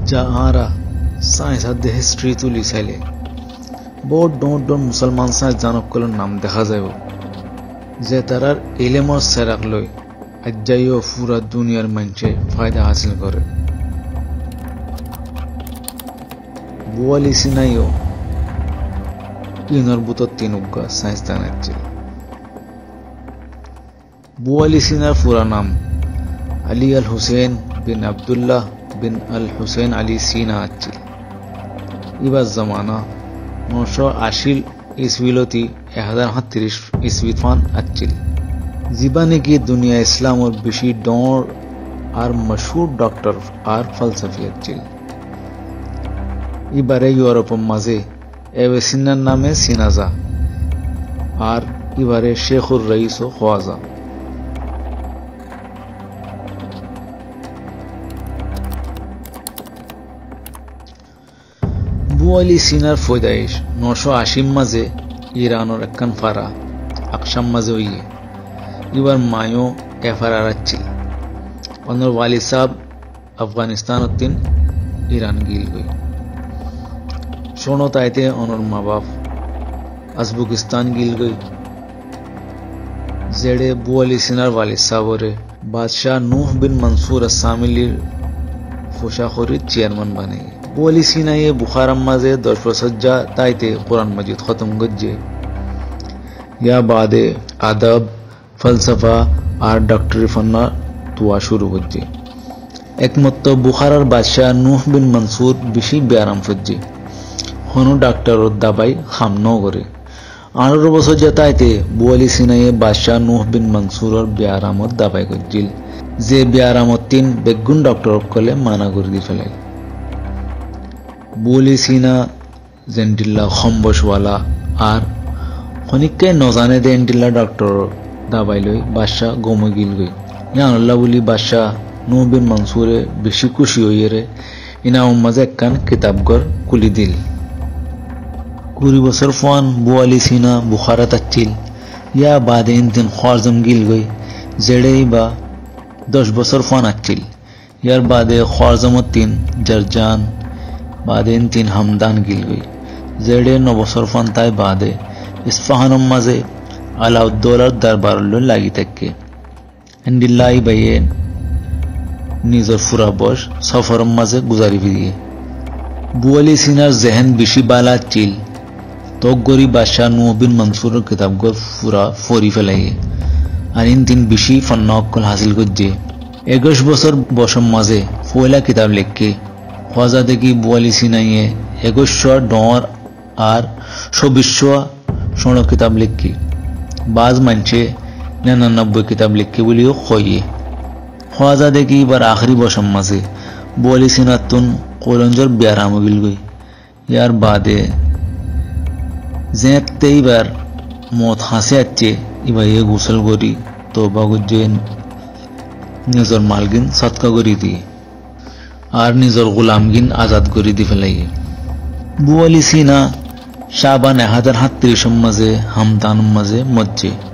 যা আরা সায়েন্স আদে হিস্ট্রি তুলি চাইলে বহুত ডোট ডোট মুসলমান সায়েন্স জানকগুলোর নাম দেখা যাব যে তারার এলেমর সেরাক লই আজ্জাইও পুরা দুনিয়ার মানুষে ফায়দা হাসিল করে। বুয়ালি সিনাইও ইনর বুতর তিনুগা সায়েন্সদান আচ্ছিল। বুয়ালি সিনার পুরা নাম আলী আল হুসেন বিন আবদুল্লাহ বিন আল হুসেন আলী সিনা আচ্ছিল। ইবার জমানা 980 ইসবিলতি 1030 ইসবি ফান আচ্ছিল। জীবানে কি দুনিয়া ইসলামর বেশি ডর আর মশহুর ডক্টর আর ফলসফি আচ্ছিল। ইবারে ইউরোপের মাঝে এবে সিনার নামে সিনাজা আর ইবারে শেখুর রইস ও খোয়াজা। বুয়ালি সিনার ফয়দাইশ 980 মাঝে ইরানোর একখান ফারা আকশাম মাঝে হইয়ে ইবার মায়ো এফারার আচ্ছিল। অনর ওয়ালি সাহেব আফগানিস্তান তিন ইরান গিল গই শোনো তাইতে অনর মা বাপ আজবুকিস্তান গিল গই जेड़े बुअली सिनार वाली सावरे बादशाह नूह बिन मंसूर सामिलीर फुशाखोरी चेयरमैन बने। बुअली सिना ये बुखारम मजे 10 सज्जा ताइते कुरान मजीद खत्म गज्जे या बादे अदब फलसफा और डॉक्टरी फन्ना तुआ शुरू गज्जे। एक मत्तो बुखारार बादशाह नूह बिन मंसूर बिशी ब्याराम फज्जे हनु डॉक्टर और दवाई खाम न करे। 18 বছর যেতাইতে বুয়ালি সিনাইয়ে বাদশাহ নূহ বিন মনসুরর বিয়ারামত দাবাই গজ্জিল যে বিয়ারামত তিন বেগুন ডক্টর কলে মানা করে দি ফেলাই। বুয়ালি সিনা জেন্টিল্লা খম্বসওয়ালা আর খনিককে নজানে দে এন্টিল্লা ডক্টর দাবাই লই বাদশাহ গমে গিল গই। ইয়ানুল্লাহ বলি বাদশাহ নূহ বিন মনসুরে বেশি খুশি হইয়ে ইনা উম্মাজে একখান কিতাবগর কুলি দিল। 20 বছর ফান বুয়ালি সিনা বুখারাত আচ্ছিল ইয়া বাদে ইনতিন খারজম গিল গই जेड़े বা 10 বছর ফান আচ্ছিল। ইয়ার বাদে খারজম তিন জরজান বাদে ইনতিন হামদান গিল গই जेड़े 9 বছর ফান তাই বাদে ইসফাহানম মাঝে আলাউদ্দৌলার দরবার লাগি থাকে এন্ডিল্লাই বাইয়ে নিজর ফুরা বস সফরম মাঝে গুজারি ফিরিয়ে। বুয়ালি সিনার জেহেন বেশি বালা চিল तो गोरी बादशाह नूह बिन मंसूर किताब को पूरा फोरी फैलाइए और इन तीन बिशी फन्नौकल हासिल गज्जे। 21 বছর বসম মাঝে ফয়লা किताब लिख के ख्वाजा देखी बुआली सिनाइए 21 डॉर और 24 सोनो किताब लिख के बाज मंचे 99 किताब लिख के बोलियो खोइए। ख्वाजा देखी बार आखिरी बसम माझे बुआली सिना तुन कोलंजर ब्याराम गिल गई। यार बादे जेते इबार मौत हासे अच्छे इबा ये गुसल गोरी तोबा गुज्जे निजर मालगिन सदका गोरी दी और निजर गुलामगिन आजाद गोरी दी फैलाइए। बुआली सिना शाबान 1030 मजे हमदान मजे मज्जे